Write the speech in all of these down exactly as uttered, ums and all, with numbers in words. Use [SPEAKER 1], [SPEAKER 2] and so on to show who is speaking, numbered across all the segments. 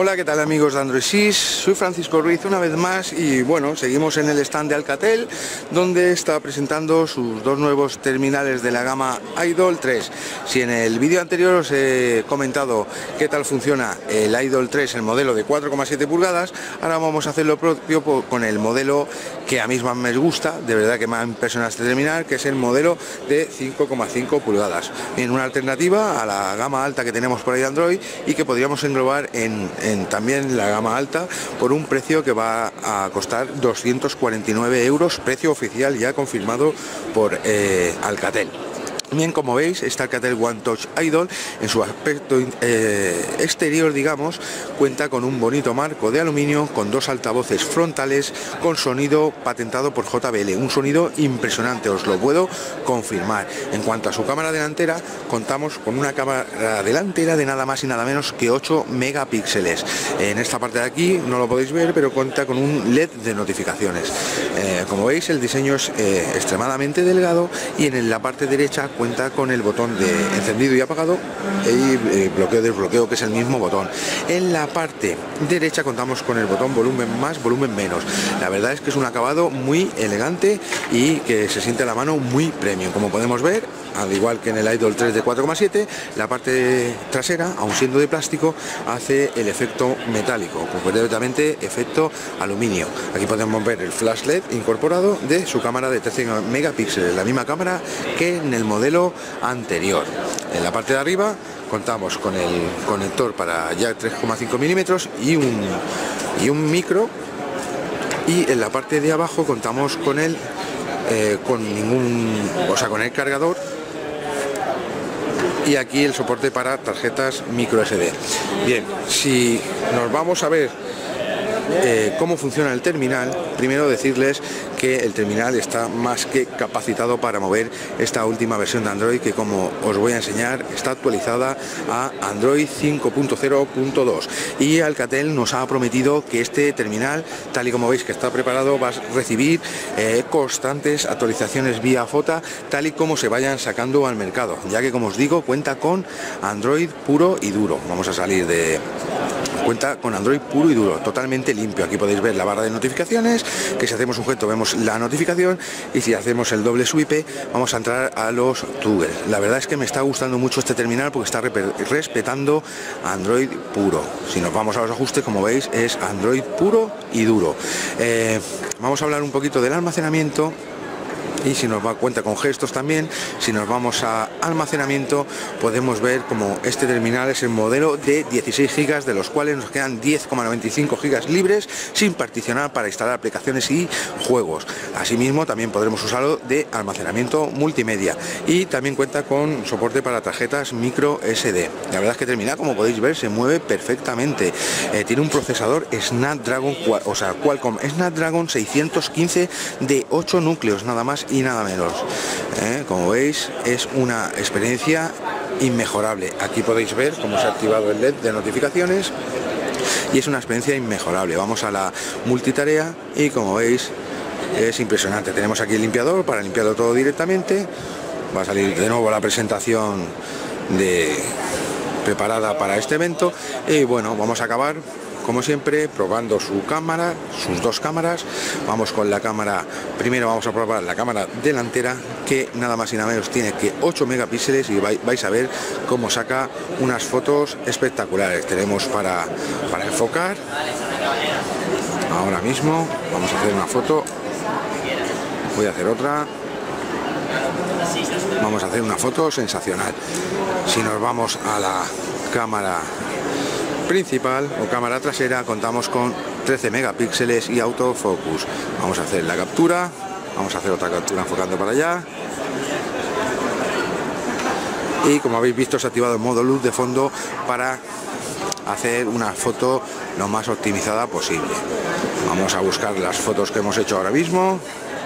[SPEAKER 1] Hola, ¿qué tal amigos de Android Sys? Soy Francisco Ruiz una vez más y bueno, seguimos en el stand de Alcatel, donde está presentando sus dos nuevos terminales de la gama Idol tres. Si en el vídeo anterior os he comentado qué tal funciona el Idol tres, el modelo de cuatro coma siete pulgadas, ahora vamos a hacer lo propio con el modelo que a mí más me gusta, de verdad que me ha impresionado este terminal, que es el modelo de cinco coma cinco pulgadas. Bien, una alternativa a la gama alta que tenemos por ahí de Android y que podríamos englobar en, en también la gama alta por un precio que va a costar doscientos cuarenta y nueve euros, precio oficial ya confirmado por eh, Alcatel. Bien, como veis, este Alcatel One Touch Idol en su aspecto eh, exterior, digamos, cuenta con un bonito marco de aluminio, con dos altavoces frontales, con sonido patentado por J B L, un sonido impresionante, os lo puedo confirmar. En cuanto a su cámara delantera, contamos con una cámara delantera de nada más y nada menos que ocho megapíxeles. En esta parte de aquí no lo podéis ver, pero cuenta con un L E D de notificaciones. Eh, como veis, el diseño es eh, extremadamente delgado y en la parte derecha cuenta con el botón de encendido y apagado y eh, bloqueo desbloqueo, que es el mismo botón. En la parte derecha contamos con el botón volumen más, volumen menos. La verdad es que es un acabado muy elegante y que se siente a la mano muy premium. Como podemos ver, al igual que en el Idol tres de cuatro coma siete, la parte trasera, aun siendo de plástico, hace el efecto metálico, concretamente efecto aluminio. Aquí podemos ver el flash L E D incorporado de su cámara de trece megapíxeles, la misma cámara que en el modelo anterior. En la parte de arriba contamos con el conector para jack tres coma cinco milímetros y un, y un micro, y en la parte de abajo contamos con el eh, con ningún, o sea, con el cargador, y aquí el soporte para tarjetas micro S D. Bien, si nos vamos a ver Eh, cómo funciona el terminal, primero decirles que el terminal está más que capacitado para mover esta última versión de Android, que, como os voy a enseñar, está actualizada a Android cinco punto cero punto dos, y Alcatel nos ha prometido que este terminal, tal y como veis que está preparado, va a recibir eh, constantes actualizaciones vía F O T A, tal y como se vayan sacando al mercado, ya que, como os digo, cuenta con Android puro y duro. Vamos a salir de... Cuenta con Android puro y duro, totalmente limpio. Aquí podéis ver la barra de notificaciones, que si hacemos un gesto vemos la notificación, y si hacemos el doble swipe vamos a entrar a los toggles. La verdad es que me está gustando mucho este terminal porque está respetando Android puro. Si nos vamos a los ajustes, como veis, es Android puro y duro. Eh, vamos a hablar un poquito del almacenamiento. Y si nos va cuenta con gestos también. Si nos vamos a almacenamiento, podemos ver como este terminal es el modelo de dieciséis gigas, de los cuales nos quedan diez coma noventa y cinco gigas libres sin particionar para instalar aplicaciones y juegos. Asimismo, también podremos usarlo de almacenamiento multimedia, y también cuenta con soporte para tarjetas micro S D. La verdad es que termina, como podéis ver, se mueve perfectamente. Eh, tiene un procesador Snapdragon, o sea, Qualcomm Snapdragon seiscientos quince de ocho núcleos, nada más y nada menos. ¿Eh? Como veis, es una experiencia inmejorable. Aquí podéis ver cómo se ha activado el L E D de notificaciones y es una experiencia inmejorable. Vamos a la multitarea y, como veis, es impresionante. Tenemos aquí el limpiador para limpiarlo todo directamente. Va a salir de nuevo la presentación de preparada para este evento, y bueno, vamos a acabar como siempre probando su cámara, sus dos cámaras. Vamos con la cámara, primero vamos a probar la cámara delantera, que nada más y nada menos tiene que ocho megapíxeles, y vais a ver cómo saca unas fotos espectaculares. Tenemos para, para enfocar. Ahora mismo vamos a hacer una foto, voy a hacer otra. Vamos a hacer una foto sensacional. Si nos vamos a la cámara principal o cámara trasera, contamos con trece megapíxeles y autofocus. Vamos a hacer la captura, vamos a hacer otra captura enfocando para allá, y como habéis visto se ha activado el modo luz de fondo para hacer una foto lo más optimizada posible. Vamos a buscar las fotos que hemos hecho ahora mismo.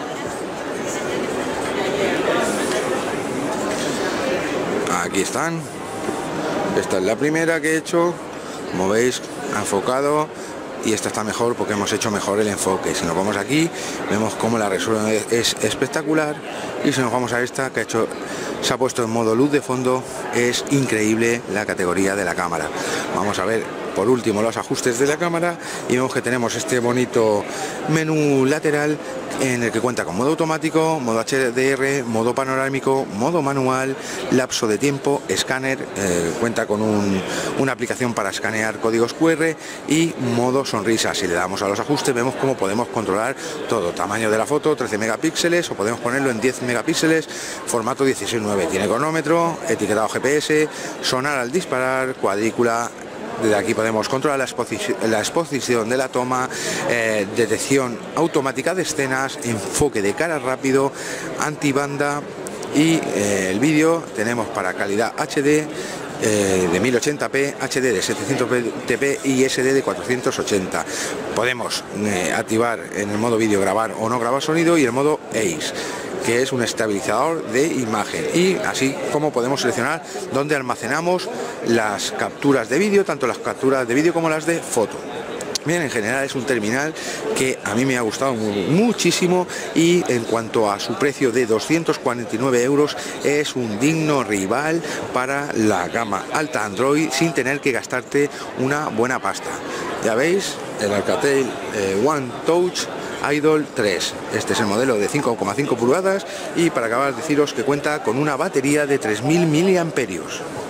[SPEAKER 1] Aquí están. Esta es la primera que he hecho. Como veis, ha enfocado, y esta está mejor porque hemos hecho mejor el enfoque. Si nos vamos aquí, vemos cómo la resolución es espectacular, y si nos vamos a esta, que ha hecho, se ha puesto en modo luz de fondo, es increíble la categoría de la cámara. Vamos a ver por último los ajustes de la cámara y vemos que tenemos este bonito menú lateral en el que cuenta con modo automático, modo H D R, modo panorámico, modo manual, lapso de tiempo, escáner, eh, cuenta con un, una aplicación para escanear códigos Q R y modo sonrisa. Si le damos a los ajustes vemos cómo podemos controlar todo, tamaño de la foto trece megapíxeles o podemos ponerlo en diez megapíxeles, formato dieciséis nueve, tiene cronómetro, etiquetado G P S, sonar al disparar, cuadrícula. Desde aquí podemos controlar la, exposi la exposición de la toma, eh, detección automática de escenas, enfoque de cara rápido, antibanda y eh, el vídeo tenemos para calidad H D eh, de mil ochenta p, H D de setecientos veinte p y S D de cuatrocientos ochenta. Podemos eh, activar en el modo vídeo grabar o no grabar sonido y el modo A C E, que es un estabilizador de imagen, y así como podemos seleccionar dónde almacenamos las capturas de vídeo, tanto las capturas de vídeo como las de foto. Bien, en general es un terminal que a mí me ha gustado muchísimo y en cuanto a su precio de doscientos cuarenta y nueve euros es un digno rival para la gama alta Android sin tener que gastarte una buena pasta. Ya veis, el Alcatel eh, One Touch Idol tres. Este es el modelo de cinco coma cinco pulgadas y para acabar deciros que cuenta con una batería de tres mil miliamperios hora.